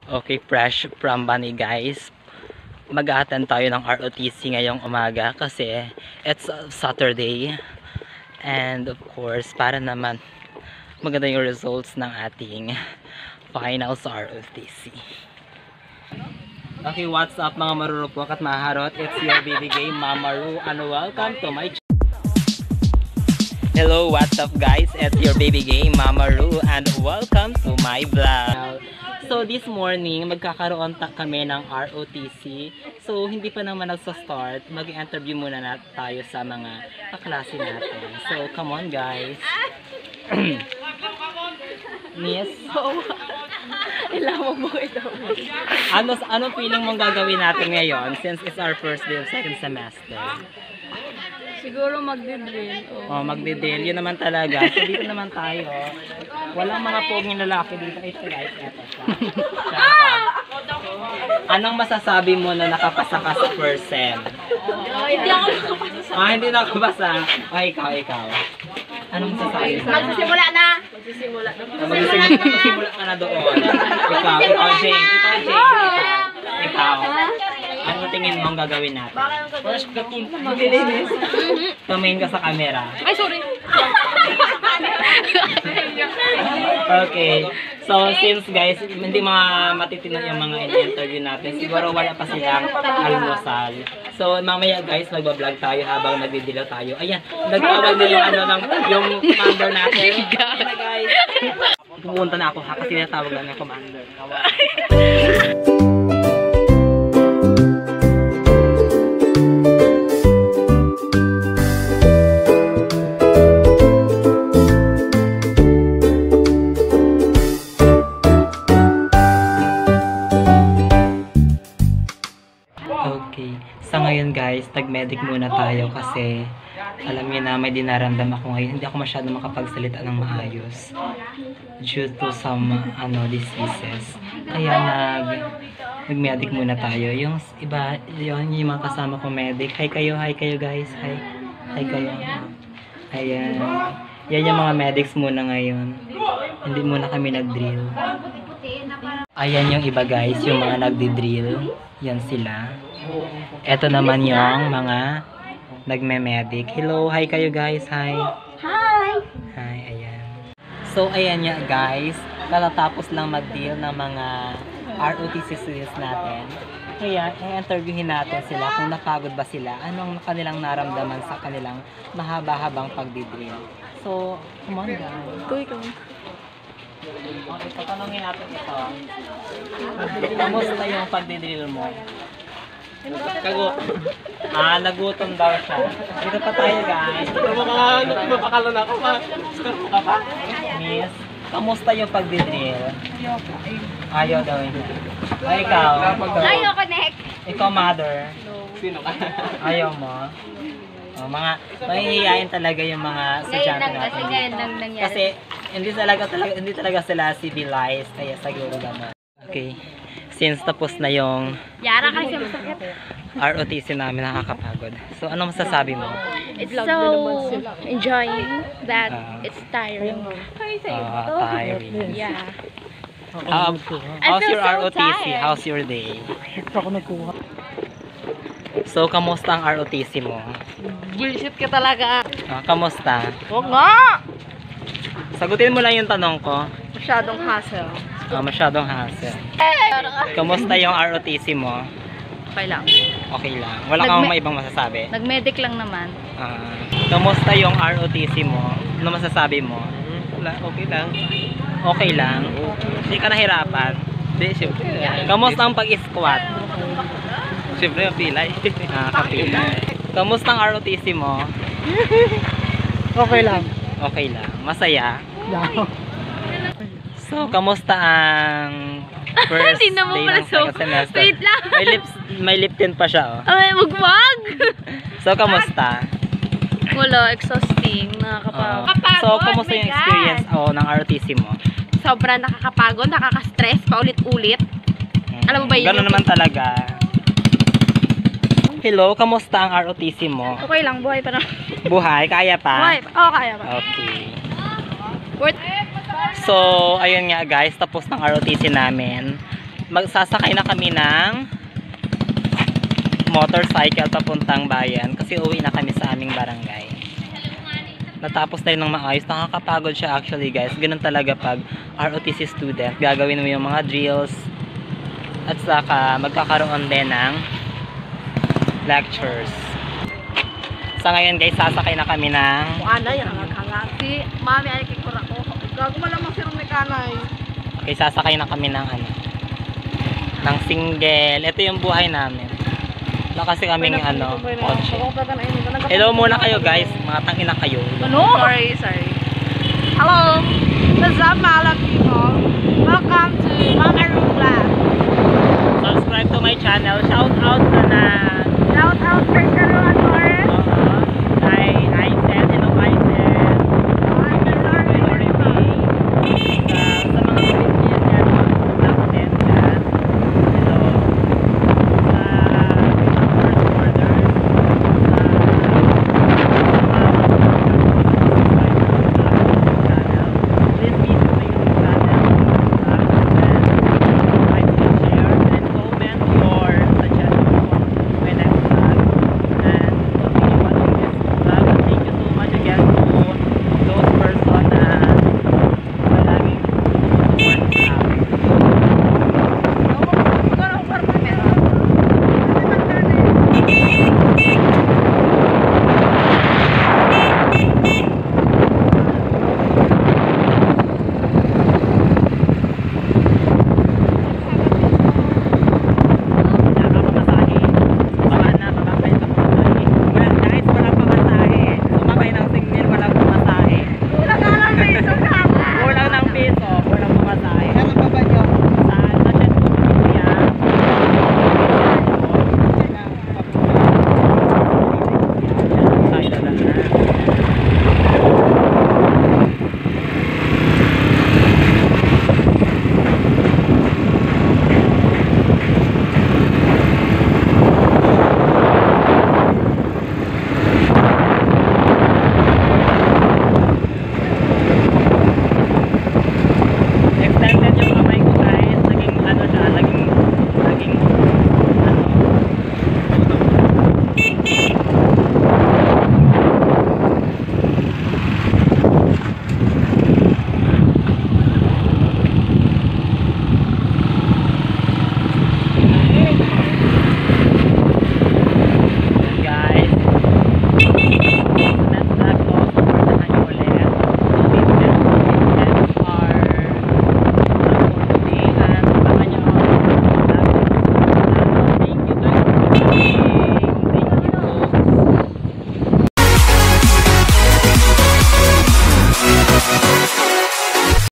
Okay, fresh from Bani guys. Mag-a-attend tayo ng ROTC ngayong umaga kasi it's Saturday. And of course, para naman maganda yung results ng ating final sa ROTC. Okay, what's up mga marurupok at maharot? It's your baby game, Mamaru, and welcome to my channel. Hello, what's up guys? It's your baby game, Mamaru, and welcome to my vlog. So this morning, magkakaroon kami ng ROTC. So hindi pa naman nagsa-start, mag-interview muna tayo sa mga kaklase natin. So come on guys. Miss? Ilang mo ito. Anong feeling mong gagawin natin ngayon since it's our first day of second semester? Siguro magdi-drill. Oh, magdi-drill. Yun naman talaga. So dito naman tayo. Walang mga poging lalaki dito. Ito guys, eto siya. Anong masasabi mo na nakapasa ka sa first sem? Hindi ako nakapasa. Hindi nakapasa. Ikaw. Anong masasabi mo? Magsisimula na. Magsisimula ka na doon. Ikaw, Jane. Ikaw. Ano tingin mo ang gagawin natin? First, maglilinis. Tumingin ka sa camera. Ay, sorry. Okay. So, since guys, hindi matitinan yung mga in-interview natin, siguro wala pa silang almusal. So, mamaya guys, magbablog tayo habang nagdidilaw tayo. Ayan, nagtawag na yung commander natin. Ayan na guys. Pumunta na ako ha, kasi natawag lang yung commander. Okay, sa ngayon guys, nag-medic muna tayo kasi alam niyo na may dinaramdam ako ngayon. Hindi ako masyado makapagsalita ng maayos due to some diseases. Kaya nag-medic muna tayo. Yung iba, yung mga kasama ko medic. Hi kayo guys. Hi kayo. Ayan. Yan yung mga medics muna ngayon. Hindi muna kami nag-drill. Ayan yung iba guys, yung mga nagdi-drill. Yan sila. Ito naman yung mga nagme-medic. Hello, hi kayo guys. Hi. Ayan. So, ayan nga guys. Katatapos lang mag-deal ng mga ROTC students natin. Kaya, i-interviewin natin sila kung napagod ba sila. Anong kanilang naramdaman sa kanilang mahaba-habang pagdi-drill. So, come on guys. Okay, tatanungin natin ito. Kamusta yung pagdi-drill mo? Nagutom daw siya. Dito pa tayo guys. Mapakalo na ako pa. Score mo ka pa? Miss, kamusta yung pagdi-drill? Ayaw daw yun. Ay, ikaw. Ayaw connect. Ikaw, mother. Sino ka? Ayaw mo. Mga mahihiyain talaga yung mga estudyante natin. Kasi hindi talaga sila civilized, kaya siguro gano'n. Okay. Since tapos na yung Yara ka kasi masakit. ROTC namin, nakakapagod. So, ano masasabi mo? It's so enjoying that it's tiring. Tiring. Yeah. How's your so ROTC? tired. How's your day? So, kamusta ang ROTC mo? Bullshit ka talaga. Kamusta? Oo nga! Sagutin mo lang yung tanong ko. Masyadong hassle. Masyadong hassle. Kamusta yung ROTC mo? Okay lang. Okay lang. Wala kang may ibang masasabi? Nag-medic lang naman. Kamusta yung ROTC mo? Ano masasabi mo? Wala, okay lang. Okay lang? Hindi ka nahirapan? Hindi, siyempre. Kamusta ang pag-squat? Siyempre, yung pilay. Kapilay. Kamusta ang ROTC mo? Okay lang. Okay lang. Masaya? So, kamusta ang first day ng second semester? Wait lang. May lip tint pa siya, oh. Ay, wag! So, kamusta? Wala, exhausting. Nakakapagod. So, kamusta yung experience ng ROTC mo? Sobrang nakakapagod, nakaka-stress, paulit-ulit. Alam mo ba yun? Gano'n naman talaga. Hello, kamusta ang ROTC mo? Okay lang, buhay pa na. Buhay? Kaya pa? Buhay pa. Oo, kaya pa. Okay. Worth. So, ayun nga guys, tapos ng ROTC namin. Magsasakay na kami ng motorcycle papuntang bayan kasi uwi na kami sa aming barangay. Natapos na yun ng maayos. Nakakapagod siya actually guys. Ganun talaga pag ROTC student. Gagawin mo yung mga drills at saka magkakaroon din ng lectures. Sa ngayon guys, sasakay na kami ng Ano yan? Si mami ay kikura ko. Gago mo lamang si Romblon kanay. okay, sasakay na kami ng ng single. Ito yung buhay namin. Wala kasi kaming kotse. Hello muna kayo guys. Mga tangina kayo. Ano? Sorry. Hello. What's up, mga people? Welcome to